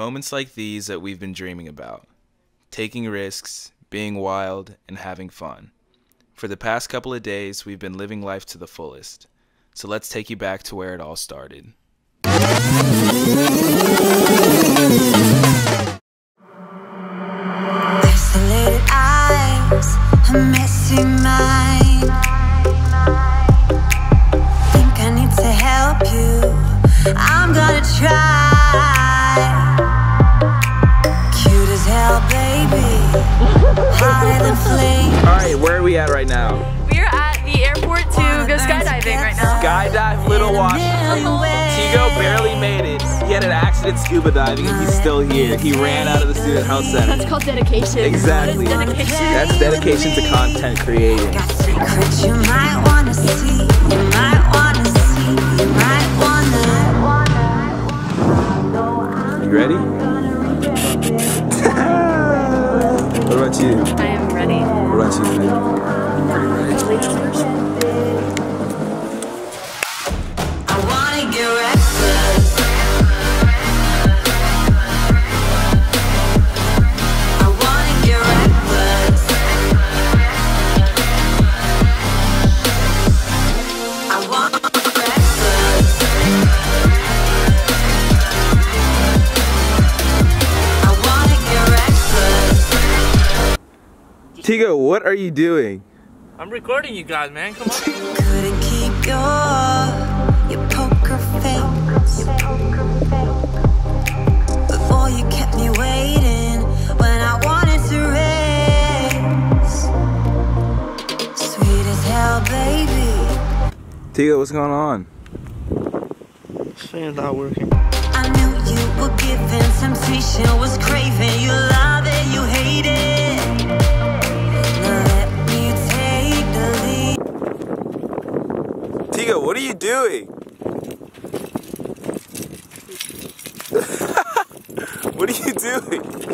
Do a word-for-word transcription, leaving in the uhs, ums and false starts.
moments like these that we've been dreaming about. Taking risks, being wild, and having fun. For the past couple of days, we've been living life to the fullest. So let's take you back to where it all started. Isolated eyes, a messy mind. Think I need to help you, I'm gonna try. Cute as hell, baby, hotter than flames. Alright, where are we at right now? We're at the airport to go skydiving right now. Skydive Little Washington. Tygo barely made it. He had an accident scuba diving and he's still here. He ran out of the student health center. That's called dedication. Exactly. That is dedication. That's dedication to content creating. Got secrets you might wanna see, you might wanna see, you might wanna. You ready? What about you? I am ready. What about you? I wanna get reckless. I wanna get reckless. I wanna get reckless. I wanna get reckless. Tygo, what are you doing? I'm recording you guys, man. Come on. Couldn't keep your your poker face. Before you kept me waiting when I wanted to race. Sweet as hell, baby. Tygo, what's going on? This fan's not working. I knew you were giving temptation, was craving. You love it, you hate it. Now let me take the lead. Tygo, what are you doing? What are you doing?